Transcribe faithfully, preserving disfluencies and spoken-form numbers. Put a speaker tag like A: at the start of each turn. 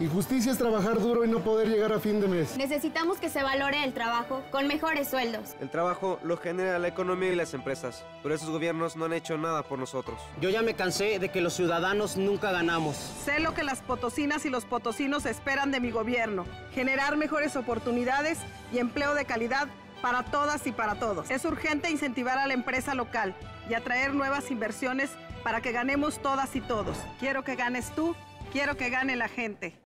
A: Injusticia es trabajar duro y no poder llegar a fin de mes.
B: Necesitamos que se valore el trabajo con mejores sueldos.
C: El trabajo lo genera la economía y las empresas, pero esos gobiernos no han hecho nada por nosotros.
D: Yo ya me cansé de que los ciudadanos nunca ganamos.
E: Sé lo que las potosinas y los potosinos esperan de mi gobierno: generar mejores oportunidades y empleo de calidad para todas y para todos. Es urgente incentivar a la empresa local y atraer nuevas inversiones para que ganemos todas y todos. Quiero que ganes tú, quiero que gane la gente.